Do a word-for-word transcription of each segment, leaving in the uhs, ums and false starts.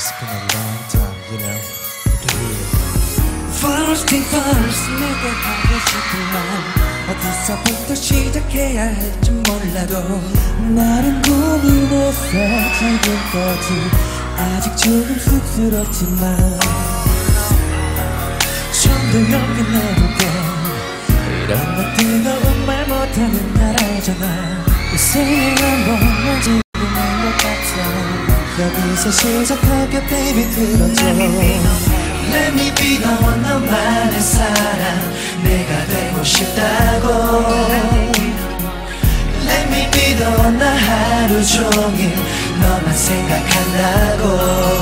It's been a long time, you know. First thing first, 내게 하고 싶은 말 어디서부터 시작해야 할지 몰라도 나는 고민했어 지금까지 아직 조금 쑥스럽지만 좀 더 용기 내볼게 이런 나 뜨거운 말 못하는 날 알잖아 요새 한번 지금인 것 같아 여기서 시작할게 baby 들어줘 Let me be the one 너만의 사랑 내가 되고 싶다고 Let me be the one 나 하루 종일 너만 생각한다고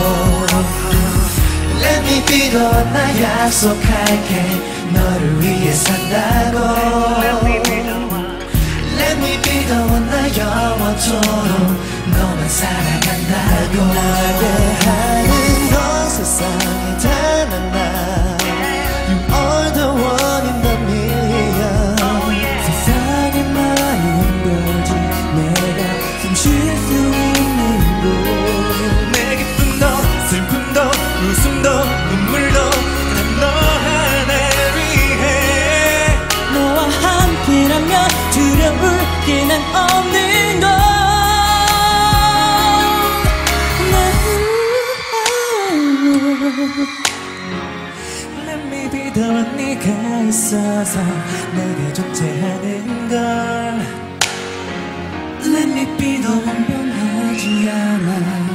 Let me be the one 나 약속할게 너를 위해 산다고 Let me be the one 나 영원토록 너만 사랑한다고 나게 하는 건 세상에 단 하나 You are the one in the million 세상에 많이 힘들지 내가 숨 쉴 수 있는 곳 내 기쁨도 슬픔도 웃음도 눈물도 난 너 하나를 위해 너와 함께라면 두려울 게 난 없는 걸 Let me be the one 네가 있어서 내게 존재하는 걸 Let me be the one 변하지 않아